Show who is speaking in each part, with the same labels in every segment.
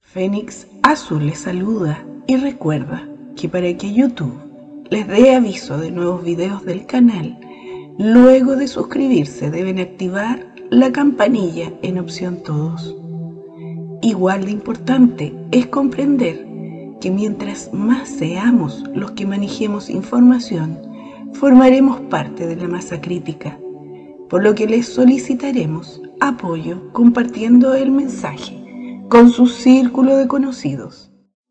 Speaker 1: Fénix Azul les saluda y recuerda que para que YouTube les dé aviso de nuevos videos del canal, luego de suscribirse deben activar la campanilla en opción todos. Igual de importante es comprender que mientras más seamos los que manejemos información, formaremos parte de la masa crítica, por lo que les solicitaremos apoyo compartiendo el mensaje con su círculo de conocidos.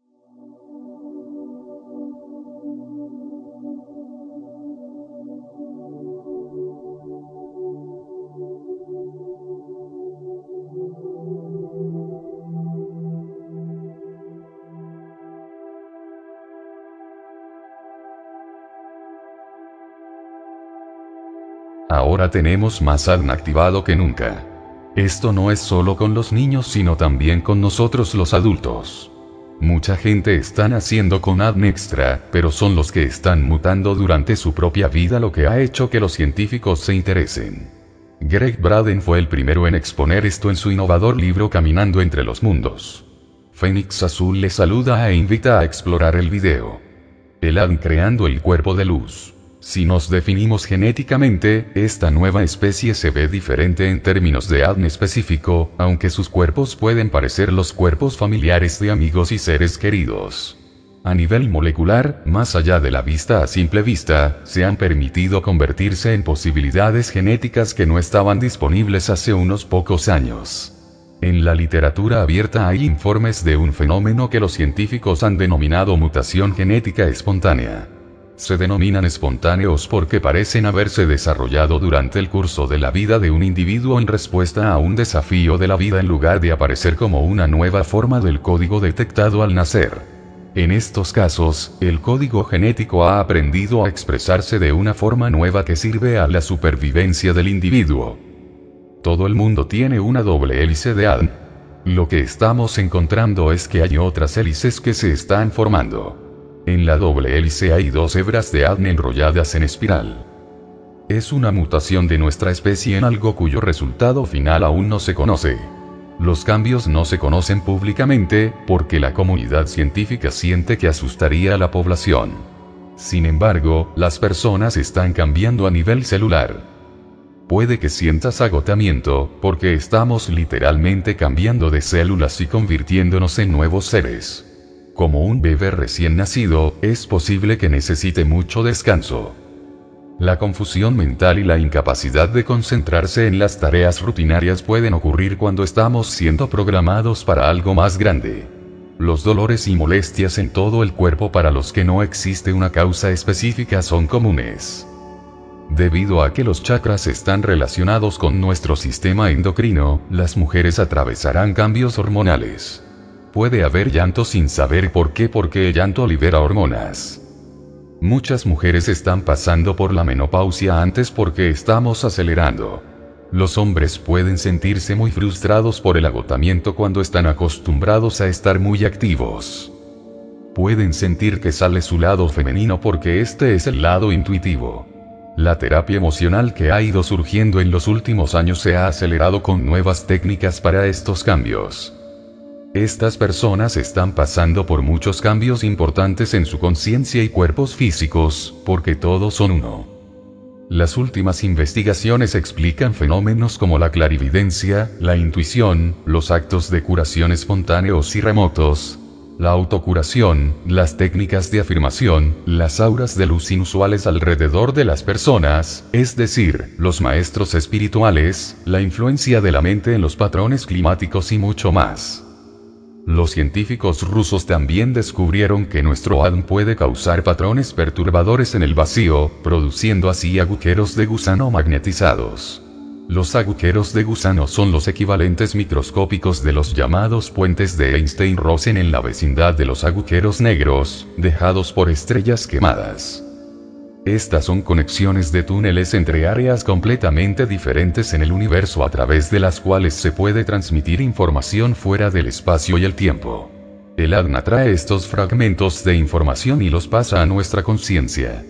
Speaker 2: Ahora tenemos más ADN activado que nunca. Esto no es solo con los niños sino también con nosotros los adultos. Mucha gente está naciendo con ADN extra, pero son los que están mutando durante su propia vida lo que ha hecho que los científicos se interesen. Greg Braden fue el primero en exponer esto en su innovador libro Caminando entre los mundos. Fénix Azul le saluda e invita a explorar el video. El ADN creando el cuerpo de luz. Si nos definimos genéticamente, esta nueva especie se ve diferente en términos de ADN específico, aunque sus cuerpos pueden parecer los cuerpos familiares de amigos y seres queridos. A nivel molecular, más allá de la vista a simple vista, se han permitido convertirse en posibilidades genéticas que no estaban disponibles hace unos pocos años. En la literatura abierta hay informes de un fenómeno que los científicos han denominado mutación genética espontánea. Se denominan espontáneos porque parecen haberse desarrollado durante el curso de la vida de un individuo en respuesta a un desafío de la vida en lugar de aparecer como una nueva forma del código detectado al nacer. En estos casos, el código genético ha aprendido a expresarse de una forma nueva que sirve a la supervivencia del individuo. Todo el mundo tiene una doble hélice de ADN. Lo que estamos encontrando es que hay otras hélices que se están formando. En la doble hélice hay dos hebras de ADN enrolladas en espiral. Es una mutación de nuestra especie en algo cuyo resultado final aún no se conoce. Los cambios no se conocen públicamente, porque la comunidad científica siente que asustaría a la población. Sin embargo, las personas están cambiando a nivel celular. Puede que sientas agotamiento, porque estamos literalmente cambiando de células y convirtiéndonos en nuevos seres. Como un bebé recién nacido, es posible que necesite mucho descanso. La confusión mental y la incapacidad de concentrarse en las tareas rutinarias pueden ocurrir cuando estamos siendo programados para algo más grande. Los dolores y molestias en todo el cuerpo para los que no existe una causa específica son comunes. Debido a que los chakras están relacionados con nuestro sistema endocrino, las mujeres atravesarán cambios hormonales. Puede haber llanto sin saber por qué porque el llanto libera hormonas. Muchas mujeres están pasando por la menopausia antes porque estamos acelerando. Los hombres pueden sentirse muy frustrados por el agotamiento cuando están acostumbrados a estar muy activos. Pueden sentir que sale su lado femenino porque este es el lado intuitivo. La terapia emocional que ha ido surgiendo en los últimos años se ha acelerado con nuevas técnicas para estos cambios. Estas personas están pasando por muchos cambios importantes en su conciencia y cuerpos físicos, porque todos son uno. Las últimas investigaciones explican fenómenos como la clarividencia, la intuición, los actos de curación espontáneos y remotos, la autocuración, las técnicas de afirmación, las auras de luz inusuales alrededor de las personas, es decir, los maestros espirituales, la influencia de la mente en los patrones climáticos y mucho más. Los científicos rusos también descubrieron que nuestro ADN puede causar patrones perturbadores en el vacío, produciendo así agujeros de gusano magnetizados. Los agujeros de gusano son los equivalentes microscópicos de los llamados puentes de Einstein-Rosen en la vecindad de los agujeros negros, dejados por estrellas quemadas. Estas son conexiones de túneles entre áreas completamente diferentes en el universo a través de las cuales se puede transmitir información fuera del espacio y el tiempo. El ADN atrae estos fragmentos de información y los pasa a nuestra conciencia.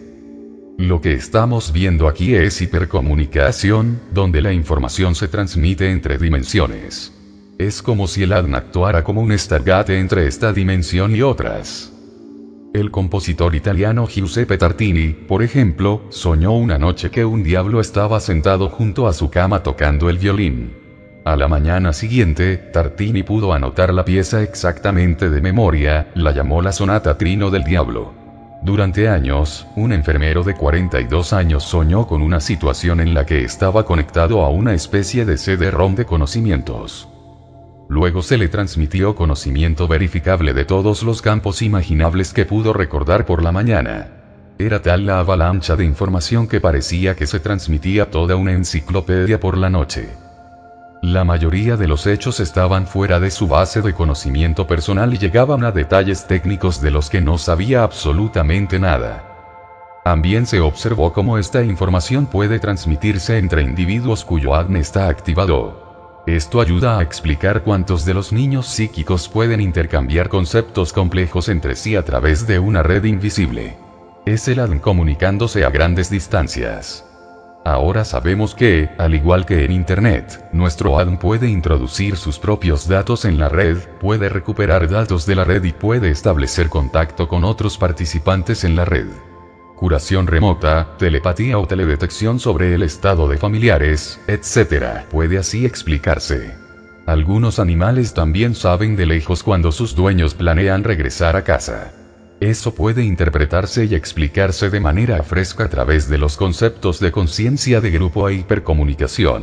Speaker 2: Lo que estamos viendo aquí es hipercomunicación, donde la información se transmite entre dimensiones. Es como si el Adn actuara como un Stargate entre esta dimensión y otras. El compositor italiano Giuseppe Tartini, por ejemplo, soñó una noche que un diablo estaba sentado junto a su cama tocando el violín. A la mañana siguiente, Tartini pudo anotar la pieza exactamente de memoria, la llamó la Sonata Trino del Diablo. Durante años, un enfermero de 42 años soñó con una situación en la que estaba conectado a una especie de CD-ROM de conocimientos. Luego se le transmitió conocimiento verificable de todos los campos imaginables que pudo recordar por la mañana. Era tal la avalancha de información que parecía que se transmitía toda una enciclopedia por la noche. La mayoría de los hechos estaban fuera de su base de conocimiento personal y llegaban a detalles técnicos de los que no sabía absolutamente nada. También se observó cómo esta información puede transmitirse entre individuos cuyo ADN está activado. Esto ayuda a explicar cuántos de los niños psíquicos pueden intercambiar conceptos complejos entre sí a través de una red invisible. Es el ADN comunicándose a grandes distancias. Ahora sabemos que, al igual que en Internet, nuestro ADN puede introducir sus propios datos en la red, puede recuperar datos de la red y puede establecer contacto con otros participantes en la red. Curación remota, telepatía o teledetección sobre el estado de familiares, etc. puede así explicarse. Algunos animales también saben de lejos cuando sus dueños planean regresar a casa. Eso puede interpretarse y explicarse de manera fresca a través de los conceptos de conciencia de grupo e hipercomunicación.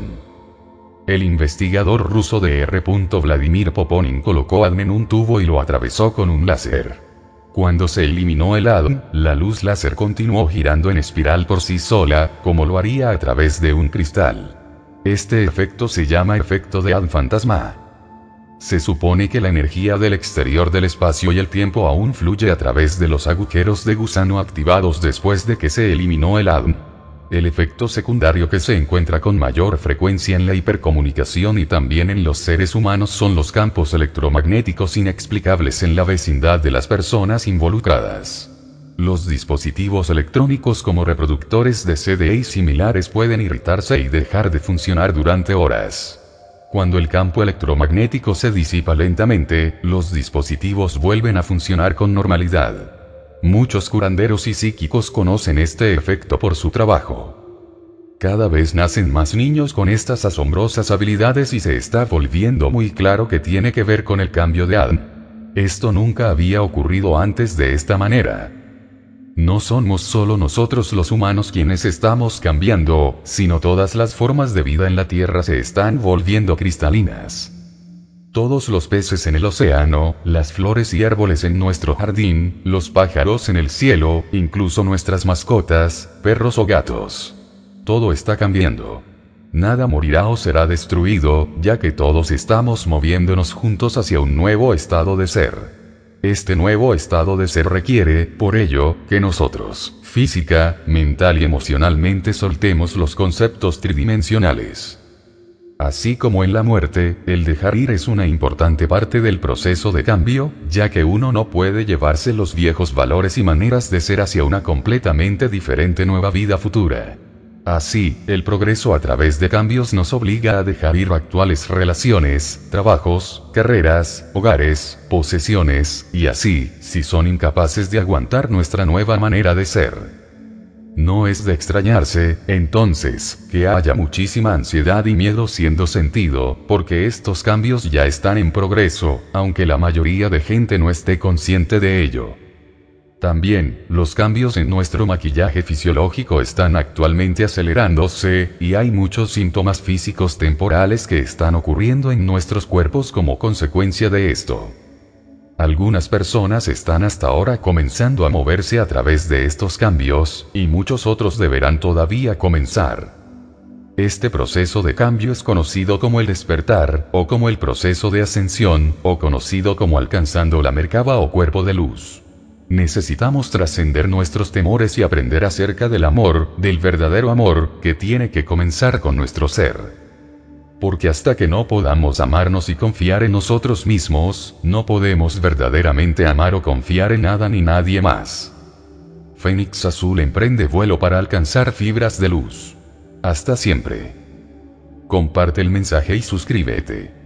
Speaker 2: El investigador ruso Dr. Vladimir Poponin colocó ADN en un tubo y lo atravesó con un láser. Cuando se eliminó el ADN, la luz láser continuó girando en espiral por sí sola, como lo haría a través de un cristal. Este efecto se llama efecto de ADN fantasma. Se supone que la energía del exterior del espacio y el tiempo aún fluye a través de los agujeros de gusano activados después de que se eliminó el ADN. El efecto secundario que se encuentra con mayor frecuencia en la hipercomunicación y también en los seres humanos son los campos electromagnéticos inexplicables en la vecindad de las personas involucradas. Los dispositivos electrónicos como reproductores de CD y similares pueden irritarse y dejar de funcionar durante horas. Cuando el campo electromagnético se disipa lentamente, los dispositivos vuelven a funcionar con normalidad. Muchos curanderos y psíquicos conocen este efecto por su trabajo. Cada vez nacen más niños con estas asombrosas habilidades y se está volviendo muy claro que tiene que ver con el cambio de ADN. Esto nunca había ocurrido antes de esta manera. No somos solo nosotros los humanos quienes estamos cambiando, sino todas las formas de vida en la Tierra se están volviendo cristalinas. Todos los peces en el océano, las flores y árboles en nuestro jardín, los pájaros en el cielo, incluso nuestras mascotas, perros o gatos. Todo está cambiando. Nada morirá o será destruido, ya que todos estamos moviéndonos juntos hacia un nuevo estado de ser. Este nuevo estado de ser requiere, por ello, que nosotros, física, mental y emocionalmente soltemos los conceptos tridimensionales. Así como en la muerte, el dejar ir es una importante parte del proceso de cambio, ya que uno no puede llevarse los viejos valores y maneras de ser hacia una completamente diferente nueva vida futura. Así, el progreso a través de cambios nos obliga a dejar ir actuales relaciones, trabajos, carreras, hogares, posesiones, y así, si son incapaces de aguantar nuestra nueva manera de ser. No es de extrañarse, entonces, que haya muchísima ansiedad y miedo siendo sentido, porque estos cambios ya están en progreso, aunque la mayoría de gente no esté consciente de ello. También, los cambios en nuestro maquillaje fisiológico están actualmente acelerándose, y hay muchos síntomas físicos temporales que están ocurriendo en nuestros cuerpos como consecuencia de esto. Algunas personas están hasta ahora comenzando a moverse a través de estos cambios, y muchos otros deberán todavía comenzar. Este proceso de cambio es conocido como el despertar, o como el proceso de ascensión, o conocido como alcanzando la Merkaba o cuerpo de luz. Necesitamos trascender nuestros temores y aprender acerca del amor, del verdadero amor, que tiene que comenzar con nuestro ser. Porque hasta que no podamos amarnos y confiar en nosotros mismos, no podemos verdaderamente amar o confiar en nada ni nadie más. Fénix Azul emprende vuelo para alcanzar fibras de luz. Hasta siempre. Comparte el mensaje y suscríbete.